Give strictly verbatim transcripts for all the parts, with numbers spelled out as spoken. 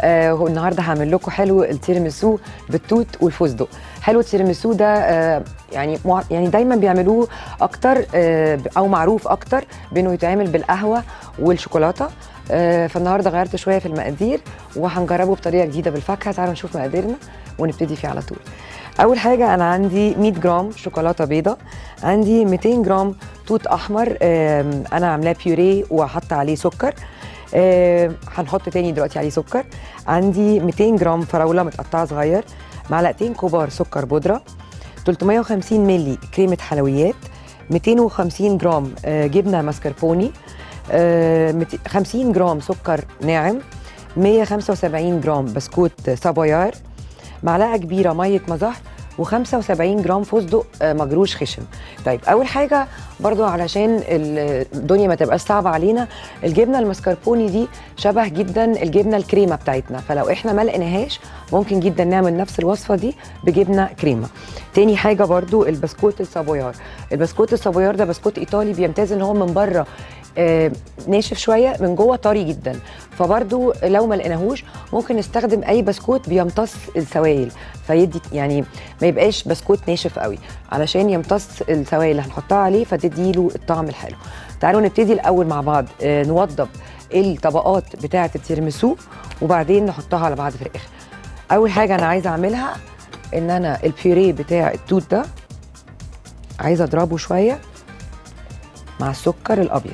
آه النهارده هعمل لكم حلو التيراميسو بالتوت والفستق. حلو التيراميسو ده آه يعني يعني دايما بيعملوه اكتر آه او معروف اكتر بانه يتعمل بالقهوه والشوكولاته. آه فالنهارده غيرت شويه في المقادير وهنجربه بطريقه جديده بالفاكهه. تعالوا نشوف مقاديرنا ونبتدي فيه على طول. اول حاجه انا عندي مية جرام شوكولاته بيضه، عندي ميتين جرام توت احمر انا عاملاه بيوريه وحاطه عليه سكر، أه هنحط تاني دلوقتي عليه سكر. عندي ميتين جرام فراوله متقطعه صغير، معلقتين كبار سكر بودره، تلتمية وخمسين مللي كريمه حلويات، ميتين وخمسين جرام أه جبنه ماسكربوني، أه خمسين جرام سكر ناعم، مية وخمسة وسبعين جرام بسكوت سافويار، معلقه كبيره ميه مزهر، وخمسة وسبعين جرام فستق مجروش خشن. طيب اول حاجه برضو علشان الدنيا ما تبقاش صعبه علينا، الجبنه المسكربوني دي شبه جدا الجبنه الكريمه بتاعتنا، فلو احنا ما لقيناهاش ممكن جدا نعمل نفس الوصفه دي بجبنه كريمه. تاني حاجه برضو البسكوت السافويار. البسكوت السافويار ده بسكوت ايطالي بيمتاز ان هو من بره آه ناشف شويه، من جوه طري جدا، فبرضو لو ما لقيناهوش ممكن نستخدم اي بسكوت بيمتص السوائل، فيدي يعني ما يبقاش بسكوت ناشف قوي علشان يمتص السوائل اللي هنحطها عليه فتديله الطعم الحلو. تعالوا نبتدي الاول مع بعض آه نوضب الطبقات بتاعه التيراميسو وبعدين نحطها على بعض في الاخر. اول حاجه انا عايزه اعملها ان انا البيوريه بتاع التوت ده عايزه اضربه شويه مع السكر الابيض،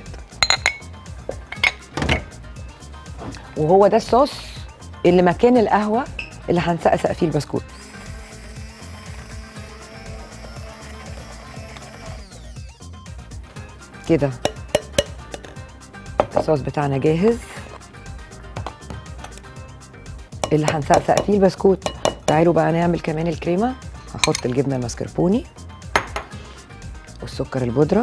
وهو ده الصوص اللي مكان القهوه اللي هنسقسق فيه البسكوت. كده الصوص بتاعنا جاهز اللي هنسقسق فيه البسكوت. تعالوا بقى نعمل كمان الكريمه. هحط الجبنه الماسكربوني والسكر البودره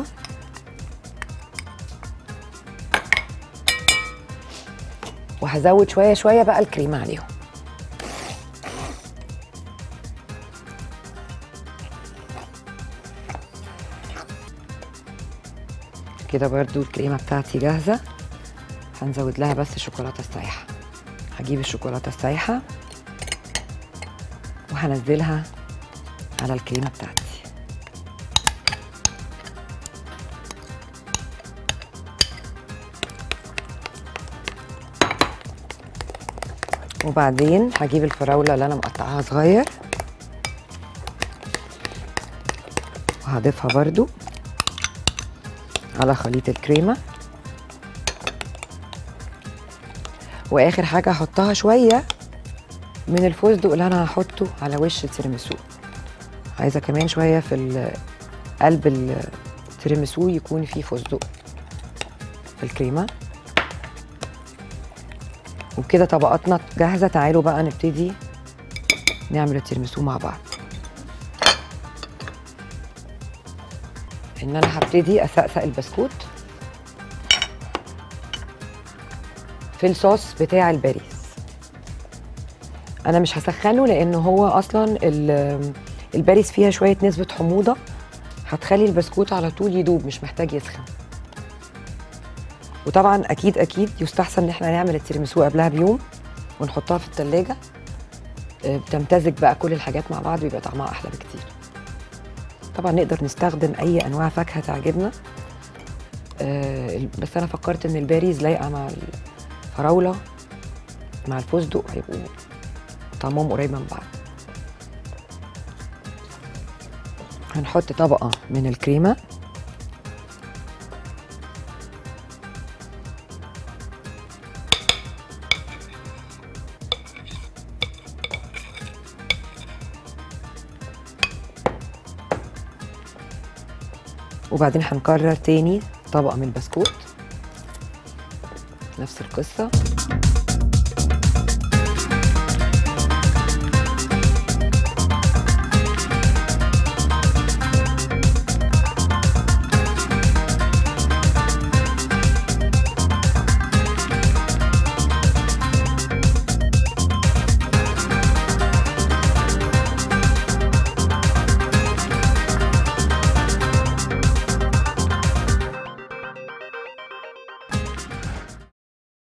وهزود شويه شويه بقى الكريمه عليهم. كده برضو الكريمه بتاعتي جاهزه، هنزود لها بس الشوكولاته السايحه. هجيب الشوكولاته السايحه وهنزلها على الكريمه بتاعتي. وبعدين هجيب الفراوله اللي انا مقطعاها صغير وهضيفها برضو على خليط الكريمه. واخر حاجه هحطها شويه من الفستق اللي انا هحطه على وش التيراميسو. عايزه كمان شويه في قلب التيراميسو يكون فيه فستق في الكريمه. وبكده طبقاتنا جاهزه. تعالوا بقى نبتدي نعمل التيراميسو مع بعض. ان انا هبتدي اسقسق البسكوت في الصوص بتاع الباريس. انا مش هسخنه لانه هو اصلا الباريس فيها شويه نسبه حموضه هتخلي البسكوت على طول يدوب، مش محتاج يسخن. وطبعا اكيد اكيد يستحسن ان احنا نعمل التيراميسو قبلها بيوم ونحطها في التلاجة، بتمتزج بقى كل الحاجات مع بعض ويبقى طعمها احلى بكتير. طبعا نقدر نستخدم اي انواع فاكهه تعجبنا، بس انا فكرت ان الباريز لايقه مع الفراوله مع الفستق، هيبقوا طعمهم قريب من بعض. هنحط طبقه من الكريمه وبعدين هنكرر تاني طبقه من البسكوت، نفس القصه.